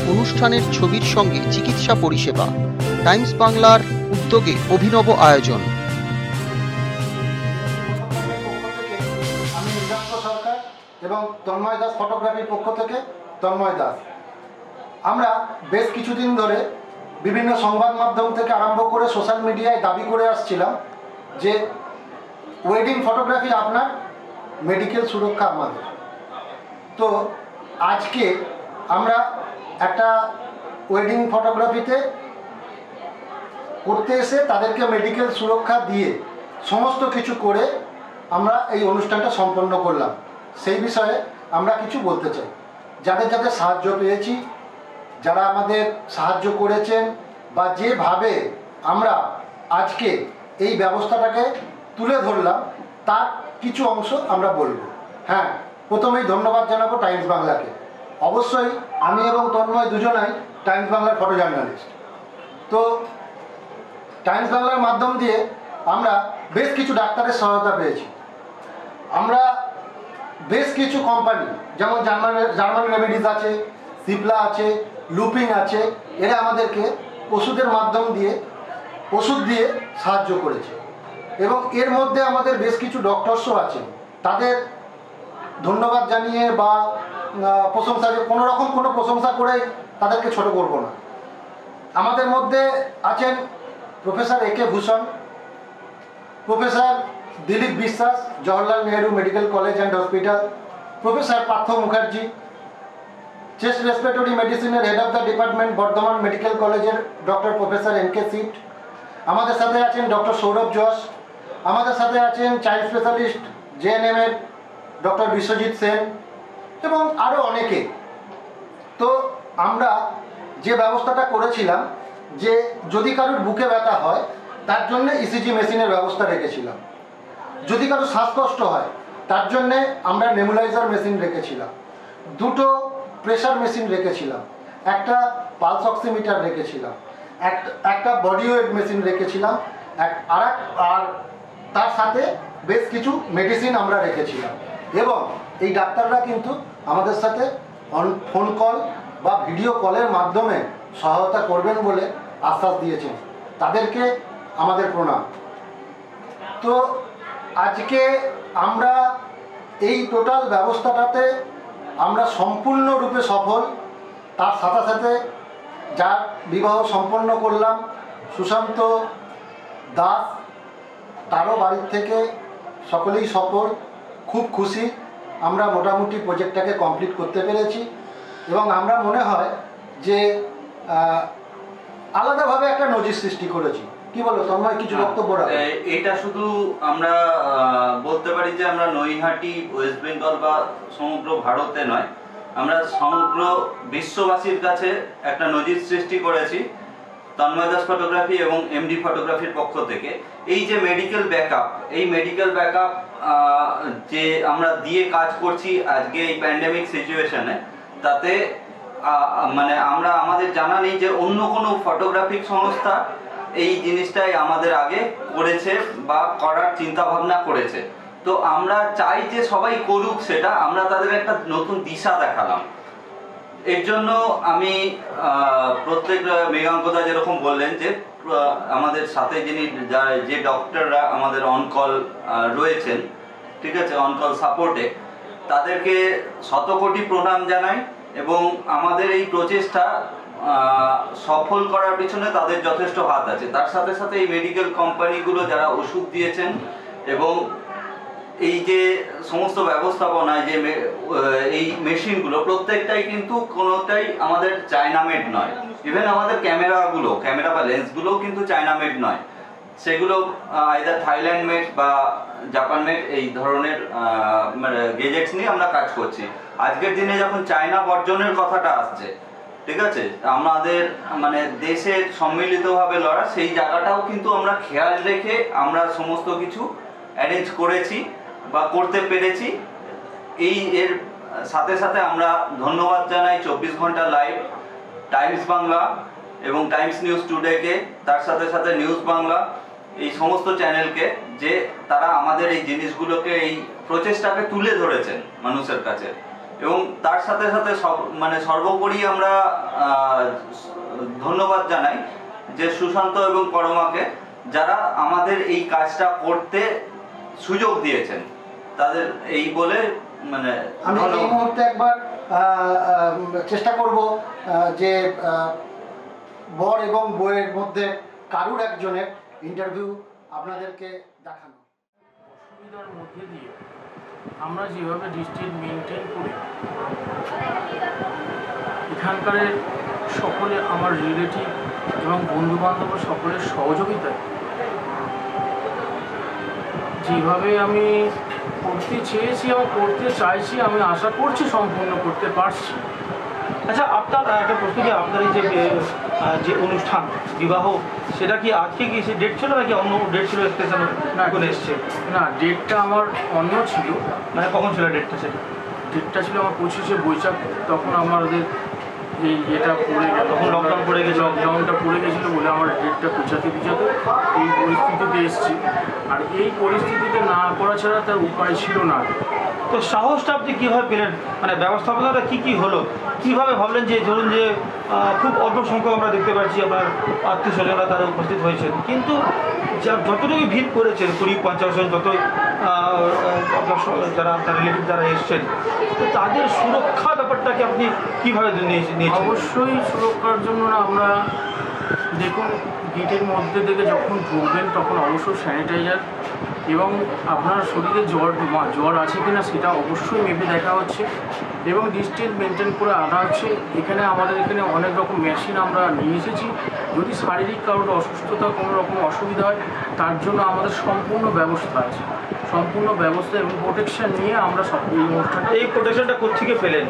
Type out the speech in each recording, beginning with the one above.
অনুষ্ঠানের ছবির সঙ্গে চিকিৎসা পরিষেবা। টাইমস বাংলার উদ্যোগে অভিনব আয়োজন। আমি নিজান্ত সরকার এবং তন্ময় দাস ফটোগ্রাফির পক্ষ থেকে তন্ময় দাস। আমরা বেশ কিছুদিন ধরে বিভিন্ন সংবাদ মাধ্যম থেকে আরম্ভ করে সোশ্যাল মিডিয়ায় দাবি করে আসছিলাম যে ওয়েডিং ফটোগ্রাফি আপনার, মেডিকেল সুরক্ষা আমাদের। তো আজকে আমরা একটা ওয়েডিং ফটোগ্রাফিতে করতে এসে তাদেরকে মেডিকেল সুরক্ষা দিয়ে সমস্ত কিছু করে আমরা এই অনুষ্ঠানটা সম্পন্ন করলাম। সেই বিষয়ে আমরা কিছু বলতে চাই। যাদের যাদের সাহায্য পেয়েছি, যারা আমাদের সাহায্য করেছেন বা যেভাবে আমরা আজকে এই ব্যবস্থাটাকে তুলে ধরলাম তার কিছু অংশ আমরা বলবো। হ্যাঁ, প্রথমেই ধন্যবাদ জানাবো টাইমস বাংলাকে। অবশ্যই আমি এবং তন্ময় দুজনাই টাইমস বাংলার ফটো জার্নালিস্ট। তো টাইমস বাংলার মাধ্যম দিয়ে আমরা বেশ কিছু ডাক্তারের সহায়তা পেয়েছি। আমরা বেশ কিছু কোম্পানি, যেমন জার্মান রেমেডিস আছে, সিপলা আছে, লুপিং আছে, এরা আমাদেরকে ওষুধের মাধ্যম দিয়ে ওষুধ দিয়ে সাহায্য করেছে। এবং এর মধ্যে আমাদের বেশ কিছু ডক্টরসও আছেন, তাদের ধন্যবাদ জানিয়ে বা প্রশংসা, কোনো রকম কোনো প্রশংসা করে তাদেরকে ছোট করব না। আমাদের মধ্যে আছেন প্রফেসর একে ভূষণ, professor Dilip Biswas, Jawaharlal Nehru medical college and hospital, professor Partha Mukherjee, chest respiratory মেডিসিনের head of the department Bardhaman medical কলেজের doctor professor N K Sit. আমাদের সাথে আছেন ডক্টর সৌরভ জোশ। আমাদের সাথে আছেন চাইল্ড স্পেশালিস্ট জেএনএম এর ডক্টর বিশ্বজিৎ সেন এবং আরও অনেকে। তো আমরা যে ব্যবস্থাটা করেছিলাম যে যদি কারোর বুকে ব্যথা হয় তার জন্য ইসিজি মেশিনের ব্যবস্থা রেখেছিলাম, যদি কারো শ্বাসকষ্ট হয় তার জন্যে আমরা নেবুলাইজার মেশিন রেখেছিলাম, দুটো প্রেশার মেশিন রেখেছিলাম, একটা পালস অক্সিমিটার রেখেছিলাম, একটা বডি ওয়েট মেশিন রেখেছিলাম, আর তার সাথে বেশ কিছু মেডিসিন আমরা রেখেছিলাম। এবং এই ডাক্তাররা কিন্তু আমাদের সাথে ফোন কল বা ভিডিও কলের মাধ্যমে সহায়তা করবেন বলে আশ্বাস দিয়েছেন, তাদেরকে আমাদের প্রণাম। তো আজকে আমরা এই টোটাল ব্যবস্থাটাতে আমরা সম্পূর্ণরূপে সফল। তার সাথে সাথে যার বিবাহ সম্পন্ন করলাম সুশান্ত দাস, তারও বাড়ির থেকে সকলেই সফল, খুব খুশি। আমরা মোটামুটি প্রজেক্টটাকে কমপ্লিট করতে পেরেছি এবং আমরা মনে হয় যে আলাদাভাবে একটা নজির সৃষ্টি করেছি। কি বলো তন্ময়, কিছু বক্তব্য রাখো? এটা শুধু আমরা বলতে পারি যে আমরা নৈহাটি, ওয়েস্ট বেঙ্গল বা সমগ্র ভারতে নয়, আমরা সমগ্র বিশ্ববাসীর কাছে একটা নজির সৃষ্টি করেছি তন্ময় দাস ফটোগ্রাফি এবং এমডি ফটোগ্রাফির পক্ষ থেকে। এই যে মেডিকেল ব্যাকআপ, এই মেডিকেল ব্যাকআপ যে আমরা দিয়ে কাজ করছি আজকে এই প্যান্ডেমিক সিচুয়েশনে, তাতে মানে আমরা আমাদের জানা নেই যে অন্য কোনো ফটোগ্রাফিক সংস্থা এই জিনিসটাই আমাদের আগে করেছে বা করার চিন্তা ভাবনা করেছে। তো আমরা চাই যে সবাই করুক সেটা, আমরা তাদের একটা নতুন দিশা দেখালাম। এর জন্য আমি প্রত্যেক মেঘাঙ্কদা যেরকম বললেন যে আমাদের সাথে যে ডক্টররা আমাদের অনকল রয়েছেন, ঠিক আছে, অনকল সাপোর্টে, তাদেরকে শতকোটি প্রণাম জানাই। এবং আমাদের এই প্রচেষ্টা সফল করার পিছনে তাদের যথেষ্ট হাত আছে। তার সাথে সাথে এই মেডিকেল কোম্পানিগুলো যারা ওষুধ দিয়েছেন এবং এই যে সমস্ত ব্যবস্থাপনায় যে এই মেশিনগুলো প্রত্যেকটাই কিন্তু কোনোটাই আমাদের চায়না মেড নয়। ইভেন আমাদের ক্যামেরা বা লেন্সগুলোও কিন্তু চায়না মেড নয়, সেগুলো আইদার থাইল্যান্ড মেড বা জাপান মেড, এই ধরনের গেজেটস নিয়ে আমরা কাজ করছি। আজকের দিনে যখন চায়না বর্জনের কথাটা আসছে, ঠিক আছে, আমাদের মানে দেশের সম্মিলিতভাবে লড়া, সেই জায়গাটাও কিন্তু আমরা খেয়াল রেখে আমরা সমস্ত কিছু অ্যারেঞ্জ করেছি বা করতে পেরেছি। এর সাথে সাথে আমরা ধন্যবাদ জানাই 24 ঘন্টা লাইভ, টাইমস বাংলা এবং টাইমস নিউজ টুডেকে, তার সাথে সাথে নিউজ বাংলা, এই সমস্ত চ্যানেলকে, যে তারা আমাদের এই জিনিসগুলোকে, এই প্রচেষ্টাকে তুলে ধরেছেন মানুষের কাছে। এবং তার সাথে সাথে সর্বোপরি আমরা ধন্যবাদ জানাই যে সুশান্ত এবং পরমাকে, যারা আমাদের এই কাজটা করতে সুযোগ দিয়েছেন। তাদের এই বলে আমি এই মুহূর্তে একবার চেষ্টা করব যে বর এবং বউয়ের মধ্যে কারুর একজনের ইন্টারভিউ আপনাদেরকে দেখানো। অসুবিধার মধ্যে দিয়ে আমরা যেভাবে ডিস্ট্রিক্ট মেনটেন করি, এখানকার সকলে আমার রিলেটিভ এবং বন্ধুবান্ধব সকলের সহযোগিতায় যেভাবে আমি করতে চেয়েছি এবং করতে চাইছি, আমি আশা করছি সম্পূর্ণ করতে পারছি। আচ্ছা, আপনার একটা প্রশ্ন, যে আপনার এই যে অনুষ্ঠান বিবাহ, সেটা কি আজকে কি সে ডেট ছিল নাকি অন্য ডেট ছিল? স্পেশাল না করে এসছে? না, ডেটটা আমার অন্য ছিল। মানে কখন ছিল ডেটটা? সেটা ডেটটা ছিল আমার 25শে বৈশাখ। তখন আমাদের এই এটা পড়ে গেল, তখন লকডাউন পড়ে গেছিলো। লকডাউনটা পড়ে গেছিলো বলে আমার ডেটটা পিছাতে এই পরিস্থিতিতে এসেছি। আর এই পরিস্থিতিতে না করা ছাড়া তার উপায় ছিল না। তো সাহসটা আপনি কীভাবে পেলেন? মানে ব্যবস্থাপনাটা কী হলো? কীভাবে ভাবলেন যে ধরুন যে খুব অল্প সংখ্যক আমরা দেখতে পাচ্ছি আপনার আত্মীয় স্বজনরা তারা উপস্থিত হয়েছেন, কিন্তু যতটুকু ভিড় করেছেন 20-50 জন যতই আপনার যারা আপনার রিলেটিভ যারা এসছেন, তো তাদের সুরক্ষা ব্যাপারটাকে আপনি কীভাবে নিয়েছেন? অবশ্যই সুরক্ষার জন্য আমরা দেখুন, গেটের মধ্যে থেকে যখন ঢুকবেন তখন অবশ্যই স্যানিটাইজার এবং আপনার শরীরে জ্বর আছে কিনা সেটা অবশ্যই মেপে দেখা হচ্ছে এবং ডিস্টেন্স মেনটেন করে আনা হচ্ছে। আমাদের এখানে অনেক রকম মেশিন আমরা নিয়ে এসেছি। যদি শারীরিক কারোর অসুস্থতা কোনো রকম অসুবিধা হয়, তার জন্য আমাদের সম্পূর্ণ ব্যবস্থা আছে। সম্পূর্ণ ব্যবস্থা এবং প্রোটেকশন নিয়ে আমরা সব এই অনুষ্ঠানটা। এই প্রোটেকশনটা কোত্থেকে পেলেন?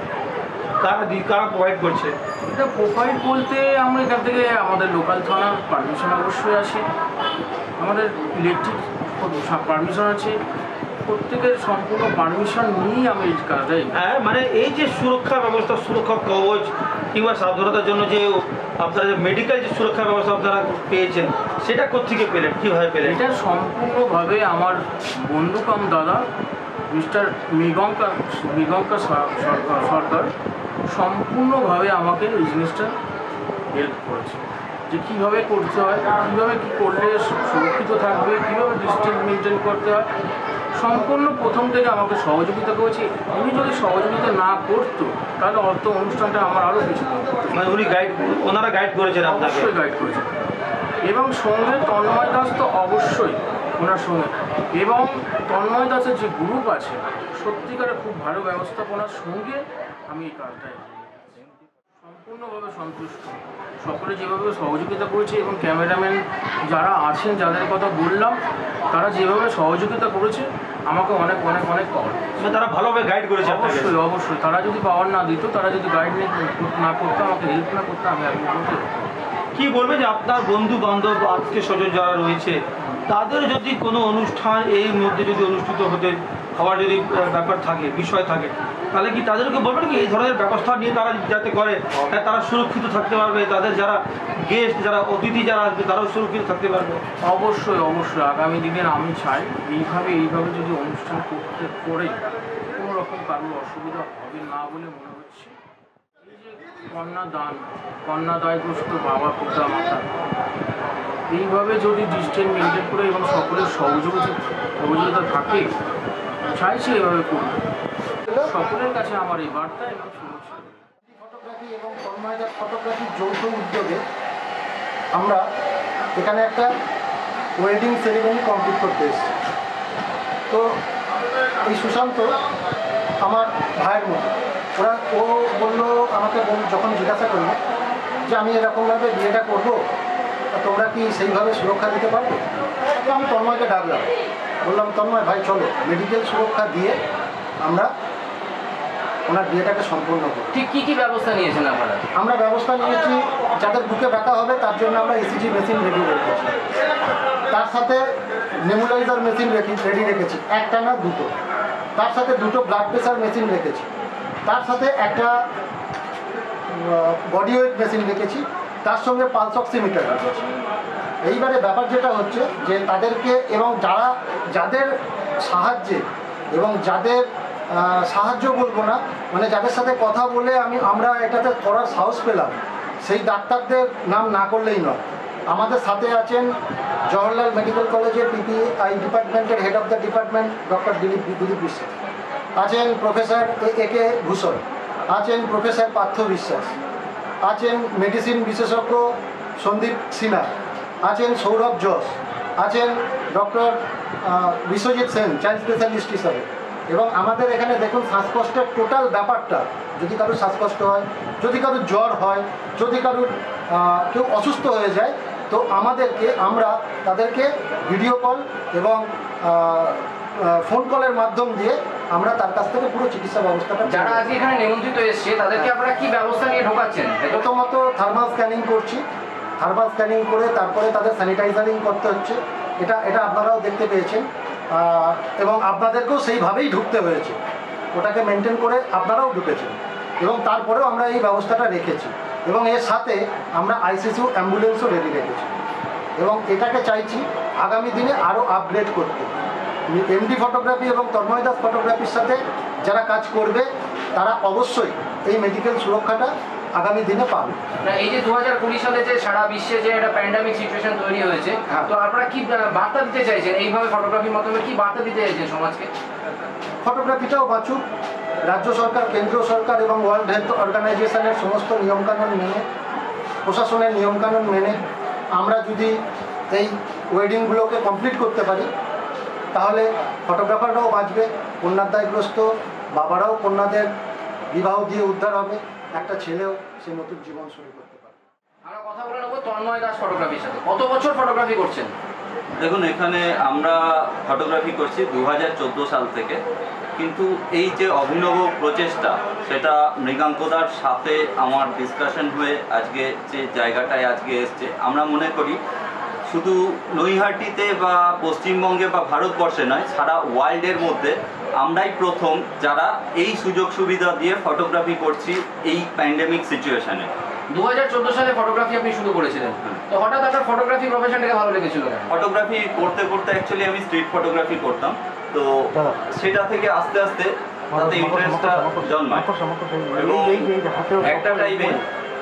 কারা প্রোভাইড করছে? এটা প্রোভাইড বলতে আমরা এখান থেকে আমাদের লোকাল থানার পারমিশন অবশ্যই আছে, আমাদের ইলেকট্রিক পারমিশন আছে, প্রত্যেকের সম্পূর্ণ পারমিশন নিয়েই আমি এই কাজটাই। হ্যাঁ, মানে এই যে সুরক্ষা ব্যবস্থা, সুরক্ষা কবচ কিংবা সাবধানতার জন্য যে আপনারা যে মেডিকেল যে সুরক্ষা ব্যবস্থা আপনারা পেয়েছেন, সেটা কোত্থেকে পেলেন, কীভাবে পেলেন? এটা সম্পূর্ণভাবে আমার বন্ধু কাম দাদা মিস্টার মৃগঙ্কা সরকার সম্পূর্ণভাবে আমাকে এই জিনিসটা হেল্প করেছে, যে কীভাবে করতে হয়, কীভাবে কী করলে সুরক্ষিত থাকবে, কীভাবে ডিস্টেন্স মেনটেন করতে হয়, সম্পূর্ণ প্রথম থেকে আমাকে সহযোগিতা করেছে। উনি যদি সহযোগিতা না করতো তাহলে অনুষ্ঠানটা আমার আরও কিছু। মানে ওনারা গাইড করেছেন? অবশ্যই গাইড করেছেন। এবং সঙ্গে তন্ময় দাস তো অবশ্যই ওনার সঙ্গে, এবং তন্ময় দাসের যে গ্রুপ আছে সত্যিকারে খুব ভালো ব্যবস্থাপনার সঙ্গে আমি এই কাজটাই সম্পূর্ণভাবে সন্তুষ্ট। সকলে যেভাবে সহযোগিতা করেছে এবং ক্যামেরাম্যান যারা আছেন, যাদের কথা বললাম, তারা যেভাবে সহযোগিতা করেছে আমাকে অনেক অনেক অনেক পাওয়ার। তারা ভালোভাবে গাইড করেছে? অবশ্যই অবশ্যই। তারা যদি পাওয়ার না দিত, তারা যদি গাইড না করতো, আমাকে হেল্প না করতো, আমি আগে বলতে। কী বলবে যে আপনার বন্ধু বান্ধব আত্মীয় স্বজন যারা রয়েছে, তাদের যদি কোনো অনুষ্ঠান এই মধ্যে যদি অনুষ্ঠিত হওয়ার যদি ব্যাপার থাকে, বিষয় থাকে, তাহলে কি তাদেরকে বলবেন কি এই ধরনের ব্যবস্থা নিয়ে তারা যাতে করে, তারা সুরক্ষিত থাকতে পারবে, তাদের যারা গেস্ট, যারা অতিথি যারা আসবে, তারাও সুরক্ষিত থাকতে পারবে? অবশ্যই অবশ্যই। আগামী দিনের আমি চাই এইভাবে যদি অনুষ্ঠান করতে করে কোনো রকম কারোর অসুবিধা হবে না বলে মনে হচ্ছে। এই যে কন্যাদায়গ্রস্ত বাবা পিতা মাতা, এইভাবে যদি ডিস্টেন্স মেনটেন করে এবং সকলের সহযোগিতা থাকে, চাইছি এভাবে করব। সকলের কাছে আমার এই বার্তা এবং শুভেচ্ছা। ফটোগ্রাফি এবং তন্ময়দার ফটোগ্রাফির যৌথ উদ্যোগে আমরা এখানে একটা ওয়েডিং সেরিমনি কমপ্লিট করতে এসেছি। তো এই সুশান্ত আমার ভাইয়ের মতো, ও বললো আমাকে, যখন জিজ্ঞাসা করলো যে আমি এরকমভাবে বিয়েটা করবো, তোমরা কি সেইভাবে সুরক্ষা দিতে পারবে? তো আমি তন্ময়কে ডাকলাম, বললাম তন্ময় ভাই চলো মেডিকেল সুরক্ষা দিয়ে আমরা ওনার বিয়েটাকে সম্পূর্ণ করি। ঠিক কী ব্যবস্থা নিয়েছেন আপনারা? আমরা ব্যবস্থা নিয়েছি, যাদের বুকে ব্যথা হবে তার জন্য আমরা ইসিজি মেশিন রেডি রেখেছি, তার সাথে নেবুলাইজার মেশিন রেডি রেখেছি, একটা না দুটো, তার সাথে দুটো ব্লাড প্রেশার মেশিন রেখেছি, তার সাথে একটা বডি ওয়েট মেশিন রেখেছি, তার সঙ্গে পালস অক্সিমিটার রেখেছি। এইবারে ব্যাপার যেটা হচ্ছে যে তাদেরকে এবং যাদের সাহায্যে এবং যাদের সাহায্য বলবো না, মানে যাদের সাথে কথা বলে আমরা এটাতে করার সাহস পেলাম, সেই ডাক্তারদের নাম না করলেই নয়। আমাদের সাথে আছেন জওহরলাল মেডিকেল কলেজের পিপিআই ডিপার্টমেন্টের head of the department doctor Dilip Biswas, আছেন প্রফেসর একে ভূষণ, আছেন প্রফেসর পার্থ বিশ্বাস, আছেন মেডিসিন বিশেষজ্ঞ সন্দীপ সিনহা, আছেন সৌরভ জোস, আছেন doctor Biswajit Sen child specialist হিসাবে। এবং আমাদের এখানে দেখুন শ্বাসকষ্টের টোটাল ব্যাপারটা, যদি কারোর শ্বাসকষ্ট হয়, যদি কারোর জ্বর হয়, যদি কারোর কেউ অসুস্থ হয়ে যায়, তো আমরা তাদেরকে ভিডিও কল এবং ফোন কলের মাধ্যম দিয়ে আমরা তার কাছ থেকে পুরো চিকিৎসা ব্যবস্থাটা, যারা আজকে এখানে নিমন্ত্রিত এসছে তাদেরকে আপনারা কি ব্যবস্থা নিয়ে ঢোকাচ্ছেন? প্রথমত থার্মাল স্ক্যানিং করছি, থার্মাল স্ক্যানিং করে তারপরে তাদের স্যানিটাইজারিং করতে হচ্ছে, এটা আপনারাও দেখতে পেয়েছেন, এবং আপনাদেরকেও সেইভাবেই ঢুকতে হয়েছে, ওটাকে মেনটেন করে আপনারাও ঢুকেছেন, এবং তারপরেও আমরা এই ব্যবস্থাটা রেখেছি, এবং এর সাথে আমরা আইসিসিউ অ্যাম্বুলেন্সও রেডি রেখেছি, এবং এটাকে চাইছি আগামী দিনে আরও আপগ্রেড করতে। এমডি ফটোগ্রাফি এবং তন্ময় দাস ফটোগ্রাফির সাথে যারা কাজ করবে তারা অবশ্যই এই মেডিকেল সুরক্ষাটা আগামী দিনে পাবে। এই যে 2020 সালে যে সারা বিশ্বে যে একটা প্যান্ডামিক সিচুয়েশন তৈরি হয়েছে, তো আপনারা কি বার্তা দিতে চাইছেন এইভাবে ফটোগ্রাফির মাধ্যমে, কি বার্তা দিতে চাইছেন সমাজকে? ফটোগ্রাফিটাও বাঁচুক, রাজ্য সরকার, কেন্দ্রীয় সরকার এবং ওয়ার্ল্ড হেলথ অর্গানাইজেশনের সমস্ত নিয়মকানুন মেনে, প্রশাসনের নিয়মকানুন মেনে আমরা যদি এই ওয়েডিংগুলোকে কমপ্লিট করতে পারি, তাহলে ফটোগ্রাফাররাও বাঁচবে, কন্যাদায়গ্রস্ত বাবারাও কন্যাদের বিবাহ দিয়ে উদ্ধার হবে, একটা ছেলেও সে নতুন জীবন শুরু করতে পারবে। আমরা কথা বলে নেবো তন্ময় দাস ফটোগ্রাফির সাথে। কত বছর ফটোগ্রাফি করছেন? দেখুন, এখানে আমরা ফটোগ্রাফি করছি 2014 সাল থেকে, কিন্তু এই যে অভিনব প্রচেষ্টা, সেটা মৃগাঙ্কদার সাথে আমার ডিসকাশন হয়ে আজকে যে জায়গাটায় আজকে এসছে, আমরা মনে করি শুধু নৈহাটিতে বা পশ্চিমবঙ্গে বা ভারতবর্ষে নয়, সারা ওয়ার্ল্ডের মধ্যে আমরাই প্রথম যারা এই সুযোগ সুবিধা দিয়ে ফটোগ্রাফি করছি এই প্যান্ডেমিক সিচুয়েশনে। 2014 সালে ফটোগ্রাফি আপনি শুরু করেছিলেন, তো হঠাৎ আপনার ফটোগ্রাফি প্রফেশনটাকে ভালো লেগেছিল? ফটোগ্রাফি করতে করতে অ্যাকচুয়ালি আমি স্ট্রিট ফটোগ্রাফি করতাম, তো সেটা থেকে আস্তে আস্তে তাতে ইন্টারেস্টটা জন্মায়, এবং একটা টাইমে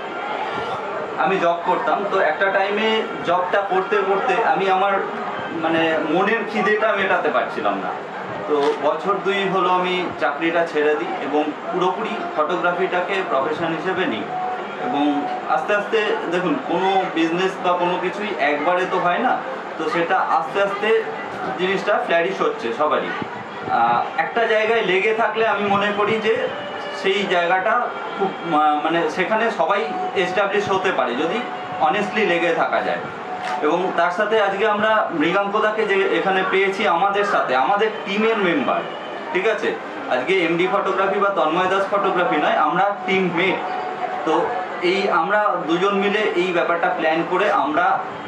আমি জব করতাম, তো একটা টাইমে জবটা করতে করতে আমি আমার মানে মনের খিদেটা মেটাতে পারছিলাম না, তো বছর 2 হলো আমি চাকরিটা ছেড়ে দিই এবং পুরোপুরি ফটোগ্রাফিটাকে প্রফেশন হিসেবে নিই। এবং আস্তে আস্তে দেখুন, কোনো বিজনেস বা কোনো কিছুই একবারে তো হয় না, তো সেটা আস্তে আস্তে জিনিসটা ফ্ল্যারিশ হচ্ছে সবারই। একটা জায়গায় লেগে থাকলে আমি মনে করি যে সেই জায়গাটা খুব মানে সেখানে সবাই এস্টাবলিশ হতে পারে যদি অনেস্টলি লেগে থাকা যায়। এবং তার সাথে আজকে আমরা মৃগাঙ্কদাকে যে এখানে পেয়েছি আমাদের সাথে, আমাদের টিমের মেম্বার, ঠিক আছে, আজকে এমডি ফটোগ্রাফি বা তন্ময় দাস ফটোগ্রাফি নয়, আমরা টিম মেট। তো এই আমরা দুজন মিলে এই ব্যাপারটা প্ল্যান করে আমরা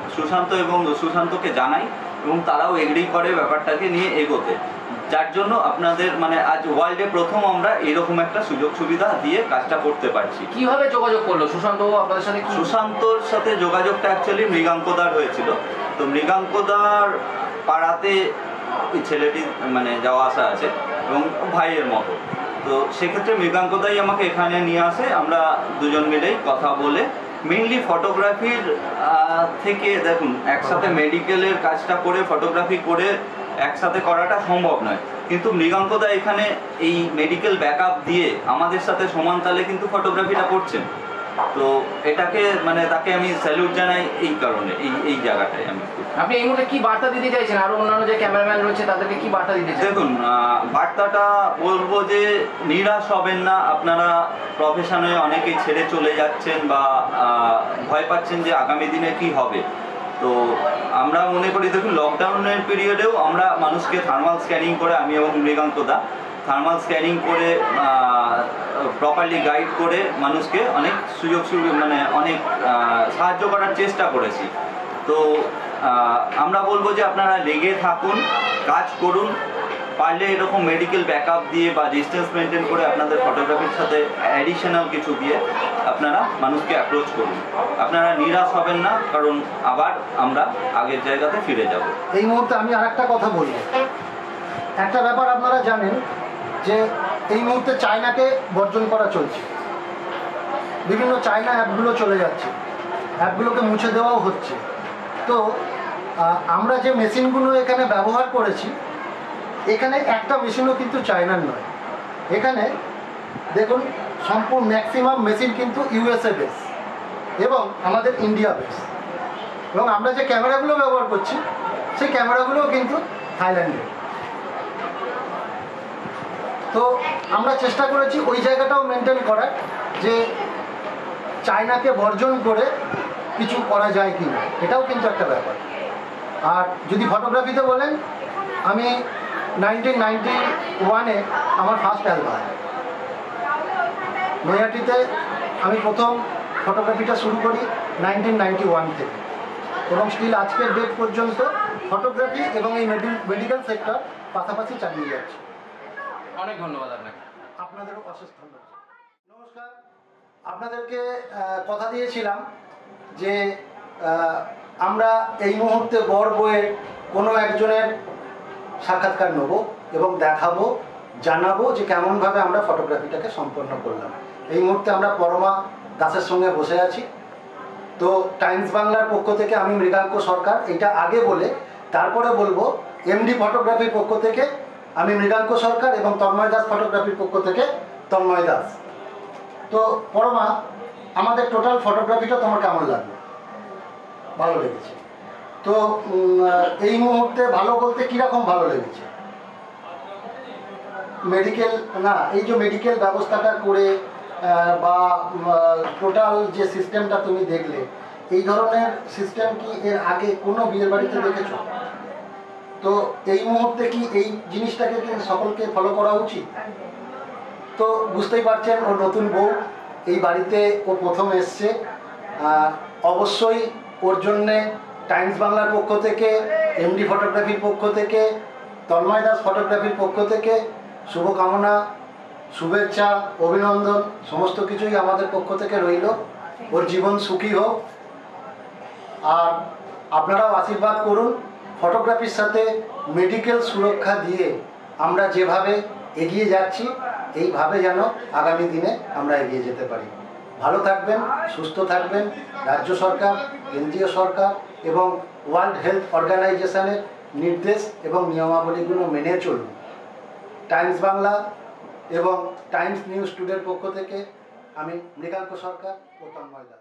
সুশান্তকে জানাই, এবং তারাও এগ্রি করে ব্যাপারটাকে নিয়ে এগোতে, যার জন্য আপনাদের মানে আজ ওয়ার্ল্ডে প্রথম আমরা এরকম একটা সুযোগ সুবিধা দিয়ে কাজটা করতে পারছি। কিভাবে যোগাযোগ করলো সুশান্ত আপনাদের সাথে? সুশান্তর সাথে যোগাযোগটা অ্যাকচুয়ালি মৃগাঙ্কদার হয়েছিল, তো মৃগাঙ্কদার পাড়াতে ওই ছেলেটি মানে যাওয়া আসা আছে এবং ভাইয়ের মতো, তো সেক্ষেত্রে মৃগাঙ্কদাই আমাকে এখানে নিয়ে আসে, আমরা দুজন মিলেই কথা বলে মেইনলি ফটোগ্রাফির থেকে দেখুন একসাথে মেডিকেলের কাজটা করে ফটোগ্রাফি করে একসাথে করাটা সম্ভব নয়, কিন্তু মৃগাঙ্কদা এখানে এই মেডিকেল ব্যাকআপ দিয়ে আমাদের সাথে সমান তালে কিন্তু ফটোগ্রাফিটা করছেন, তো এটাকে মানে তাকে আমি স্যালুট জানাই এই কারণে, এই জায়গাটায় আমি। আপনি এই মুহূর্তে কি বার্তা দিতে চাইছেন আরো অন্যান্য যে ক্যামেরাম্যান রয়েছে তাদেরকে কি বার্তা দিতে চাইছেন? দেখুন, বার্তাটা বলবো যে নিরাশ হবেন না, আপনারা প্রফেশনে অনেকেই ছেড়ে চলে যাচ্ছেন বা ভয় পাচ্ছেন যে আগামী দিনে কি হবে, তো আমরা মনে করি দেখুন লকডাউনের পিরিয়ডেও আমরা মানুষকে থার্মাল স্ক্যানিং করে, আমি এবং মৃগাঙ্কদা থার্মাল স্ক্যানিং করে প্রপারলি গাইড করে মানুষকে অনেক সুযোগ সুবিধা মানে অনেক সাহায্য করার চেষ্টা করেছি। তো আমরা বলবো যে আপনারা লেগে থাকুন, কাজ করুন, পারলে এরকম মেডিকেল ব্যাকআপ দিয়ে বা ডিস্টেন্স মেনটেন করে আপনাদের ফটোগ্রাফির সাথে অ্যাডিশনাল কিছু দিয়ে আপনারা মানুষকে অ্যাপ্রোচ করুন, আপনারা নিরাশ হবেন না, কারণ আবার আমরা আগের জায়গাতে ফিরে যাব। এই মুহূর্তে আমি আরেকটা কথা বলবো, একটা ব্যাপার আপনারা জানেন যে এই মুহূর্তে চায়নাকে বর্জন করা চলছে, বিভিন্ন চায়না অ্যাপগুলো চলে যাচ্ছে, অ্যাপগুলোকে মুছে দেওয়াও হচ্ছে। তো আমরা যে মেশিনগুলো এখানে ব্যবহার করেছি, এখানে একটা মেশিনও কিন্তু চায়নার নয়। এখানে দেখুন সম্পূর্ণ ম্যাক্সিমাম মেশিন কিন্তু ইউএসএ বেস এবং আমাদের ইন্ডিয়া বেস, এবং আমরা যে ক্যামেরাগুলো ব্যবহার করছি সেই ক্যামেরাগুলোও কিন্তু থাইল্যান্ডের। তো আমরা চেষ্টা করেছি ওই জায়গাটাও মেনটেন করার, যে চায়নাকে বর্জন করে কিছু করা যায় কি না, এটাও কিন্তু একটা ব্যাপার। আর যদি ফটোগ্রাফিতে বলেন, আমি 1991-এ আমার ফার্স্ট অ্যালবাম, নৈহাটিতে আমি প্রথম ফটোগ্রাফিটা শুরু করি 1991 থেকে, এবং স্টিল আজকের ডেট পর্যন্ত ফটোগ্রাফি এবং এই মেডিকেল সেক্টর পাশাপাশি চালিয়ে যাচ্ছে। অনেক ধন্যবাদ আপনাকে। আপনাদেরও অশেষ ধন্যবাদ। নমস্কার, আপনাদেরকে কথা দিয়েছিলাম যে আমরা এই মুহূর্তে বড় বইয়ের কোনো একজনের সাক্ষাৎকার নেব এবং দেখাবো, জানাবো যে কেমনভাবে আমরা ফটোগ্রাফিটাকে সম্পন্ন করলাম। এই মুহূর্তে আমরা পরমা দাসের সঙ্গে বসে আছি। তো টাইমস বাংলার পক্ষ থেকে আমি মৃগাঙ্ক সরকার, এটা আগে বলে তারপরে বলবো এমডি ফটোগ্রাফির পক্ষ থেকে আমি মৃগাঙ্ক সরকার এবং তন্ময় দাস ফটোগ্রাফির পক্ষ থেকে তন্ময় দাস। তো পরমা, আমাদের টোটাল ফটোগ্রাফিটা তোমার কেমন লাগলো? ভালো লেগেছে। তো এই মুহূর্তে ভালো বলতে কীরকম ভালো লেগেছে? মেডিকেল না, এই যে মেডিকেল ব্যবস্থাটা করে বা টোটাল যে সিস্টেমটা তুমি দেখলে, এই ধরনের সিস্টেম কি এর আগে কোনো বিয়ের বাড়িতে দেখেছো? তো এই মুহূর্তে কি এই জিনিসটাকে কি সকলকে ফলো করা উচিত? তো বুঝতেই পারছেন, ও নতুন বউ, এই বাড়িতে ও প্রথম এসছে। অবশ্যই ওর জন্যে টাইমস বাংলার পক্ষ থেকে, এমডি ফটোগ্রাফির পক্ষ থেকে, তন্ময় দাস ফটোগ্রাফির পক্ষ থেকে শুভকামনা, শুভেচ্ছা, অভিনন্দন সমস্ত কিছুই আমাদের পক্ষ থেকে রইল। ওর জীবন সুখী হোক। আর আপনারাও আশীর্বাদ করুন, ফটোগ্রাফির সাথে মেডিকেল সুরক্ষা দিয়ে আমরা যেভাবে এগিয়ে যাচ্ছি, এইভাবে যেন আগামী দিনে আমরা এগিয়ে যেতে পারি। ভালো থাকবেন, সুস্থ থাকবেন। রাজ্য সরকার, কেন্দ্রীয় সরকার এবং ওয়ার্ল্ড হেলথ অর্গানাইজেশনের নির্দেশ এবং নিয়মাবলীগুলো মেনে চলুন। টাইমস বাংলা এবং টাইমস নিউজ টুডের পক্ষ থেকে আমি মৃগাঙ্ক সরকার ও তন্ময় দাস।